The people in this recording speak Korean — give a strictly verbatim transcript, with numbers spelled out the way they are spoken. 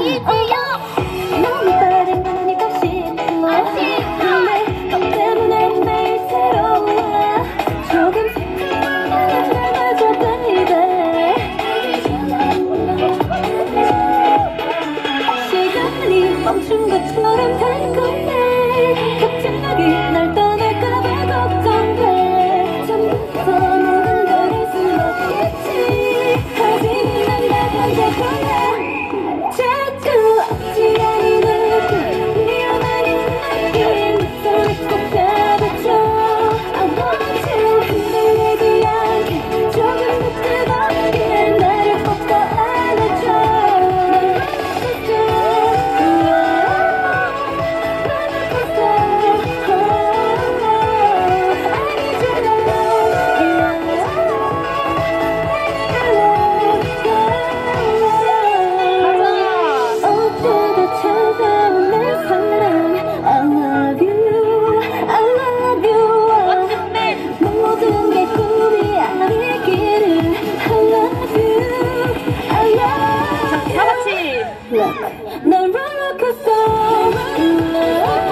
아니지요. 너무 다른 건 이거 싫어. 아 싫어. 너 때문에 매일 새로워. 조금씩 닮아줘 baby. 시간이 멈춘 것처럼 달콤해. 갑자기 날 떠날까봐 걱정돼. 처음부터 모든 걸 할 순 없겠지. 하지만 난 다 던져보내. 자꾸 없지 않은 느낌, 위험한 느낌. 손을 꼭 잡아줘. I want you. 흔들리지 않게 조금 더 뜨겁게 나를 꼭 더 안아줘. 난 롤러코스터